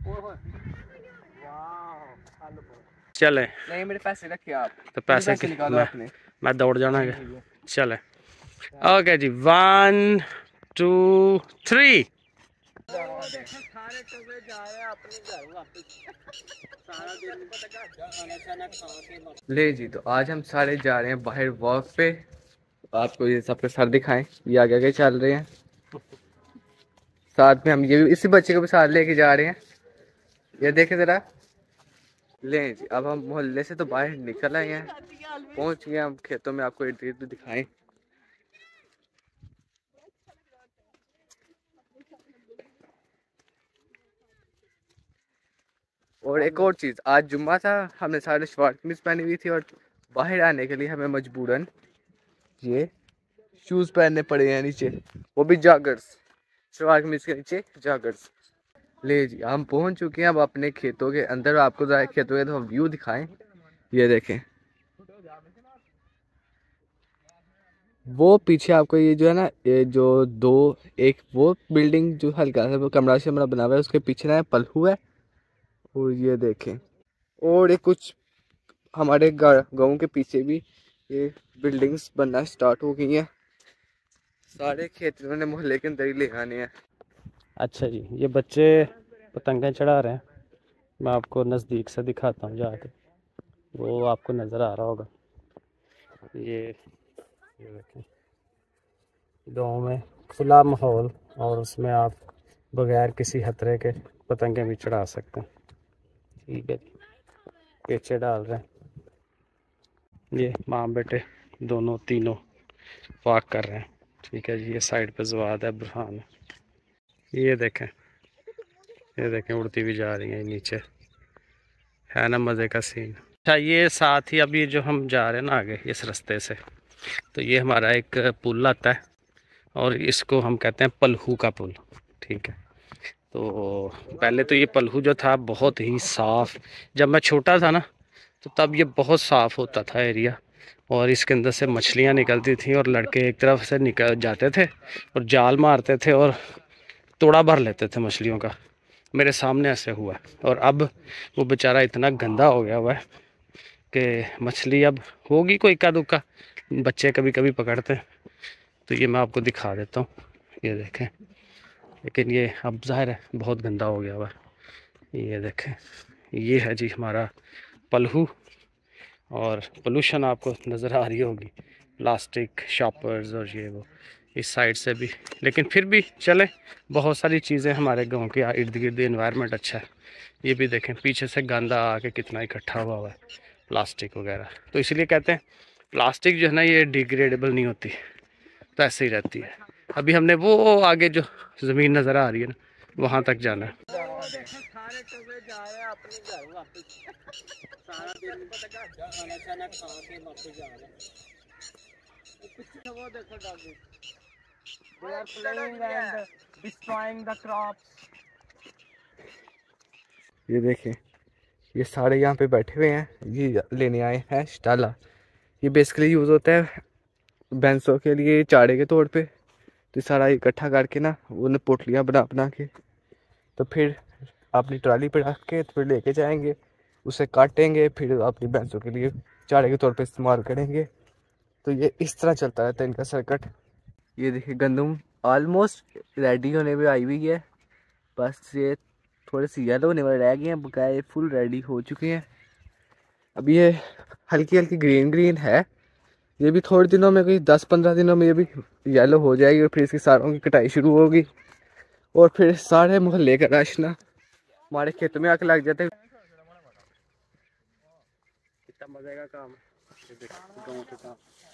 चले नहीं मेरे पैसे रखे आप, तो पैसे निकालो अपने। मैं दौड़ जाना है। चले ओके जी 1 2 3। ले जी, तो आज हम सारे जा रहे हैं बाहर वॉक पे। आपको ये सबके सर दिखाएं, ये आगे आगे चल रहे हैं। साथ में हम ये भी इसी बच्चे को भी साथ लेके जा रहे हैं। ये देखे जरा। ले जी, अब हम मोहल्ले से तो बाहर निकल आए हैं, पहुंच गए हम खेतों में। आपको इर्द गिर्द दिखाएं। और एक और चीज़, आज जुम्मा था, हमने सारे शॉर्ट कमीज पहनी हुई थी और बाहर आने के लिए हमें मजबूरन ये शूज़ पहनने पड़े हैं नीचे, वो भी जॉगर्स। शॉर्ट कमीज के नीचे जॉगर्स। ले जी, हम पहुंच चुके हैं अब अपने खेतों के अंदर। आपको खेतों के तो व्यू दिखाएं। ये देखें, वो पीछे आपको ये जो है ना, ये जो एक वो बिल्डिंग जो हल्का सा वो कमरा से बना हुआ है, उसके पीछे ना पलहू है। और ये देखें, और एक कुछ हमारे गाँव के पीछे भी ये बिल्डिंग्स बनना स्टार्ट हो गई हैं। सारे खेत इन्होंने मोहल्ले के अंदर ही ले आने हैं। अच्छा जी, ये बच्चे पतंगें चढ़ा रहे हैं। मैं आपको नज़दीक से दिखाता हूँ जाके, वो आपको नज़र आ रहा होगा। ये देखें, गाँव में खुला माहौल, और उसमें आप बगैर किसी खतरे के पतंगें भी चढ़ा सकते हैं। ठीक है, पेचे डाल रहे हैं। ये माँ बेटे दोनों तीनों वॉक कर रहे हैं। ठीक है जी, ये साइड पे जवाद है, बुरहान है। ये देखें उड़ती भी जा रही है नीचे, है ना मज़े का सीन। अच्छा, ये साथ ही अभी जो हम जा रहे हैं ना आगे इस रास्ते से, तो ये हमारा एक पुल आता है और इसको हम कहते हैं पलहू का पुल। ठीक है, तो पहले तो ये पलहू जो था बहुत ही साफ़, जब मैं छोटा था ना तो तब ये बहुत साफ़ होता था एरिया, और इसके अंदर से मछलियाँ निकलती थी और लड़के एक तरफ से निकल जाते थे और जाल मारते थे और तोड़ा भर लेते थे मछलियों का। मेरे सामने ऐसे हुआ है। और अब वो बेचारा इतना गंदा हो गया हुआ है कि मछली अब होगी कोई इक्का दुक्का, बच्चे कभी कभी पकड़ते हैं। तो ये मैं आपको दिखा देता हूँ, ये देखें। लेकिन ये अब ज़ाहिर है बहुत गंदा हो गया हुआ है। ये देखें, ये है जी हमारा पलहू, और पोल्यूशन आपको नज़र आ रही होगी, प्लास्टिक शॉपर्स और ये वो इस साइड से भी। लेकिन फिर भी चले, बहुत सारी चीज़ें हमारे गांव के इर्द गिर्द, एनवायरनमेंट अच्छा है। ये भी देखें पीछे से गंदा आके कितना इकट्ठा हुआ है, प्लास्टिक वगैरह। तो इसलिए कहते हैं प्लास्टिक जो है ना ये डिग्रेडेबल नहीं होती, तो ऐसे ही रहती है। अभी हमने वो आगे जो ज़मीन नज़र आ रही है ना, वहाँ तक जाना है। ये देखें, ये सारे यहाँ पे बैठे हुए हैं, ये लेने आए हैं स्टाला। ये बेसिकली यूज़ होता है भैंसों के लिए चारे के तौर पे। तो सारा इकट्ठा करके ना उन्हें पोटलियाँ बना बना के, तो फिर अपनी ट्राली पे रख के फिर लेके जाएंगे, उसे काटेंगे, फिर अपनी भैंसों के लिए चारे के तौर पे इस्तेमाल करेंगे। तो ये इस तरह चलता रहता है इनका सर्किट। ये देखिए, गंदम ऑलमोस्ट रेडी होने पे आई हुई है, बस ये थोड़े से येलो होने वाले रह गए हैं, बकाए फुल रेडी हो चुके हैं। अब ये हल्की हल्की ग्रीन ग्रीन है, ये भी थोड़े दिनों में, कोई 10-15 दिनों में ये भी येलो हो जाएगी और फिर इसकी सारों की कटाई शुरू होगी। और फिर सारे मोहल्ले का रश ना हमारे खेतों में आके लग जाते हैं। कितना मजे का काम है।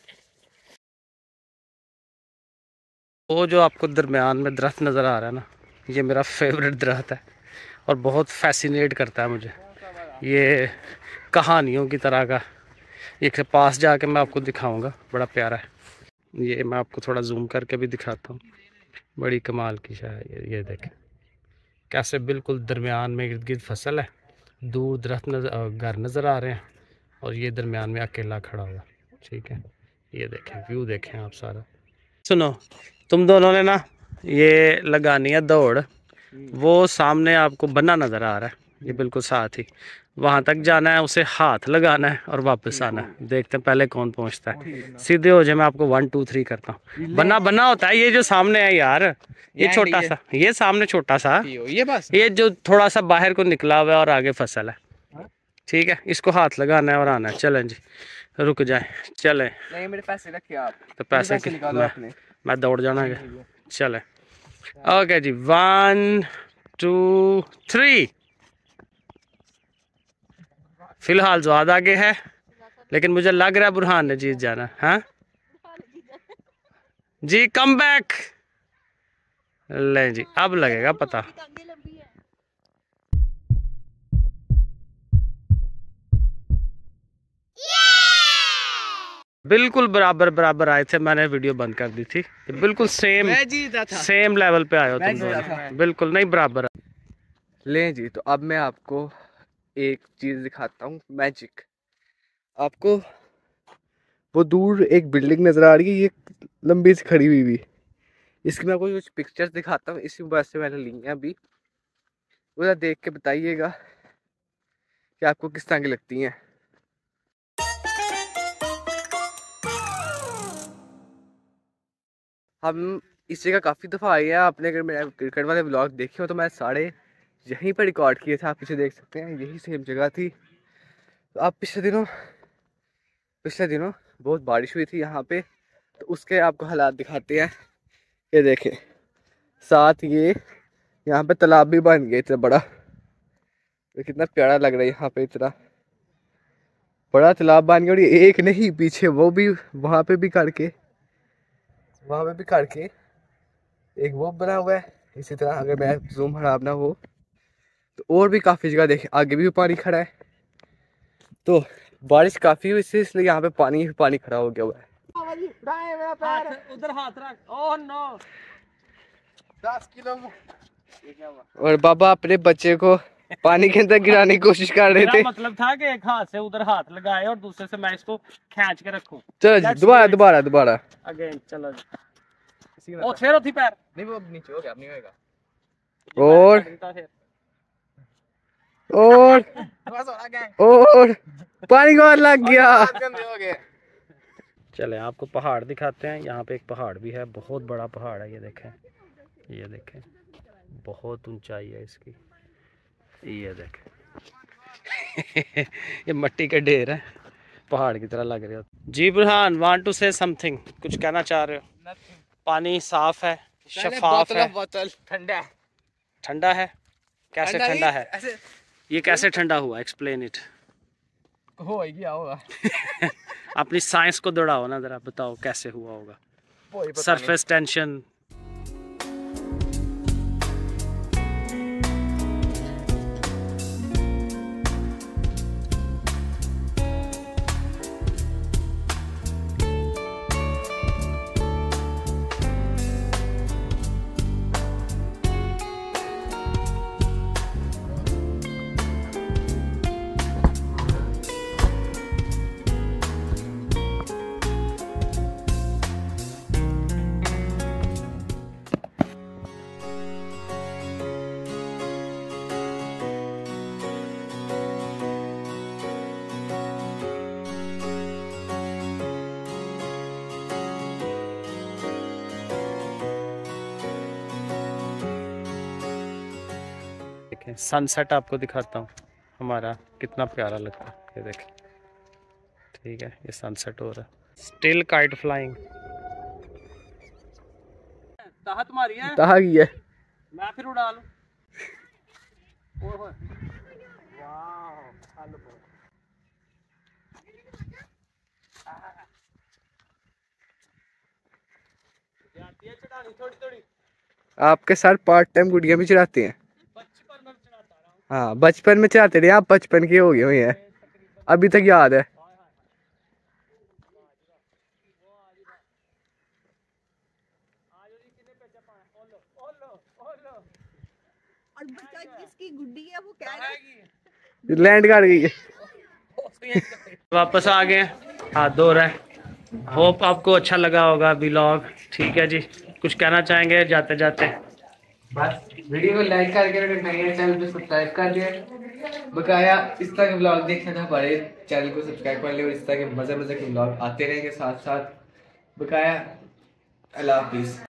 वो जो आपको दरमियान में दरख्त नज़र आ रहा है ना, ये मेरा फेवरेट दरख्त है और बहुत फैसिनेट करता है मुझे। ये कहानियों की तरह का, एक पास जाके मैं आपको दिखाऊंगा, बड़ा प्यारा है। ये मैं आपको थोड़ा जूम करके भी दिखाता हूँ, बड़ी कमाल की शायद। ये देखें कैसे बिल्कुल दरमियान में इर्द गिर्द फसल है, दूर दरख्त घर नज़र आ रहे हैं, और ये दरमियान में अकेला खड़ा हुआ। ठीक है, ये देखें व्यू देखें आप सारा। सुनो, तुम दोनों ने ना ये लगानी है दौड़, वो सामने आपको बन्ना नज़र आ रहा है, ये बिल्कुल साथ ही। वहाँ तक जाना है, उसे हाथ लगाना है और वापस आना है। देखते हैं पहले कौन पहुँचता है। सीधे हो जाए, मैं आपको 1 2 3 करता हूँ। बन्ना बन्ना होता है ये जो सामने है यार, ये छोटा सा, ये सामने छोटा सा, ये बस, ये जो थोड़ा सा बाहर को निकला हुआ है और आगे फसल है। ठीक है, इसको हाथ लगाना है और आना है। चलें जी, रुक जाए, चलें। नहीं मेरे पैसे रखे आप, तो पैसे निकालो अपने। मैं दौड़ जाना है। चले, ओके जी, 1 2 3। फिलहाल ज्यादा आगे है, लेकिन मुझे लग रहा है बुरहान ने जीत जाना है। हाँ जी, कम बैक। ले जी, अब लगेगा पता। बिल्कुल बराबर बराबर आए थे, मैंने वीडियो बंद कर दी थी। बिल्कुल सेम लेवल पे आए हो तुम दोनों, बिल्कुल नहीं बराबर। ले जी, तो अब मैं आपको एक चीज दिखाता हूँ, मैजिक। आपको वो दूर एक बिल्डिंग नजर आ रही है, ये लंबी सी खड़ी हुई भी, इसकी मैं आपको कुछ पिक्चर्स दिखाता हूँ, इसी मोबाइल से मैंने ली है अभी। उधर देख के बताइएगा कि आपको किस तरह की लगती हैं। हम इस जगह काफ़ी दफ़ा आए हैं। आपने अगर मेरा क्रिकेट वाले व्लॉग देखे हो तो मैं सारे यहीं पर रिकॉर्ड किए थे, आप पीछे देख सकते हैं, यही सेम जगह थी। तो आप पिछले दिनों बहुत बारिश हुई थी यहाँ पे, तो उसके आपको हालात दिखाते हैं। ये देखें, साथ ये यहाँ पे तालाब भी बन गया इतना बड़ा, तो कितना प्यारा लग रहा है यहाँ पे, इतना बड़ा तालाब बन गया। और ये एक नहीं, पीछे वो भी, वहाँ पे भी करके एक वो बना हुआ है। इसी तरह अगर मैं जूम खराब ना हो तो और भी काफ़ी जगह देखे, आगे भी पानी खड़ा है। तो बारिश काफ़ी हुई थी, इसलिए यहाँ पे पानी खड़ा हो गया हुआ है। उधर हाथ रख। ओह नो, 10 किलो। और बाबा अपने बच्चे को पानी के अंदर गिराने की कोशिश कर रहे थे। मतलब था कि एक हाथ से उधर हाथ लगाए और दूसरे से मैं इसको खींच के रखूं। चलो दोबारा अगेन, चलो जी। ओ फिर होती पैर नहीं, वो अब नीचे हो गया, अब नहीं होएगा। और पानी को लग गया। चले आपको पहाड़ दिखाते हैं। यहाँ पे एक पहाड़ भी है, बहुत बड़ा पहाड़ है। ये देखें, बहुत ऊंचाई है इसकी। ये देखें ये मिट्टी के ढेर है, पहाड़ की तरह लग रहे हो जी। Burhan, want to say something, कुछ कहना चाह रहे हो? पानी साफ है, शफाफ है, ठंडा है। कैसे ठंडा है? ये कैसे ठंडा हुआ? Explain it. होगा अपनी साइंस को दौड़ाओ ना जरा, बताओ कैसे हुआ होगा। Surface tension. सनसेट आपको दिखाता हूँ हमारा, कितना प्यारा लगता है। ये देखें, ठीक है, ये सनसेट हो रहा है। Still kite flying. ताहा तुम्हारी है? ताहा की है, मैं फिर उड़ा लूं। आपके सर पार्ट टाइम गुड़िया भी चढ़ाते हैं? हाँ, बचपन में चढ़ाते रहे आप, बचपन के हो गए हुए हैं, अभी तक याद है। लैंड कर गई है। वापस आ गए, हाथ धो रहा है। होप आपको अच्छा लगा होगा व्लॉग। ठीक है जी, कुछ कहना चाहेंगे जाते जाते? बस वीडियो को लाइक करके अगर नए हैं चैनल पे सब्सक्राइब कर दिए। बकाया इस तरह के ब्लॉग देखना था हमारे चैनल को सब्सक्राइब कर लिया और इस तरह के मजे मजे के ब्लॉग आते रहेंगे साथ साथ। बकाया अल्लाह हाफिज़।